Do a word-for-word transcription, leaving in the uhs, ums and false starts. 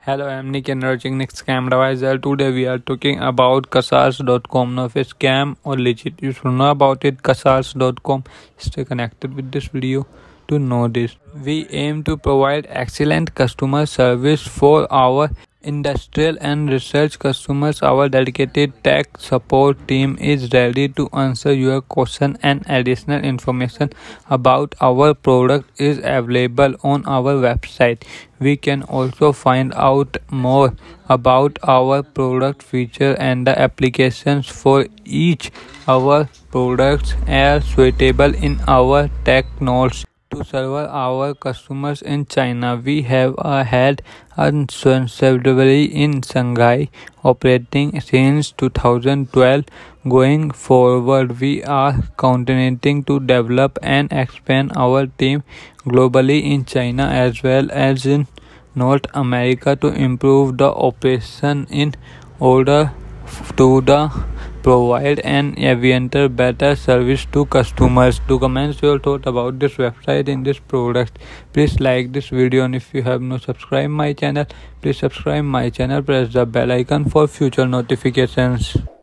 Hello, I'm Nick Emerging Next Scam Advisor. Today we are talking about Kasars dot com. Now if it's scam or legit, you should know about it. Kasars dot com. Stay connected with this video to know this. We aim to provide excellent customer service for our industrial and research customers. Our dedicated tech support team is ready to answer your question, and additional information about our product is available on our website. We can also find out more about our product feature and the applications for each. Our products are suitable in our tech notes to serve our customers in China. We have a head and subsidiary in Shanghai operating since two thousand twelve. Going forward, we are continuing to develop and expand our team globally in China as well as in North America to improve the operation in order to the provide an even better service to customers. To comment your thought about this website in this product, please like this video, and if you have not subscribed my channel, please subscribe my channel, press the bell icon for future notifications.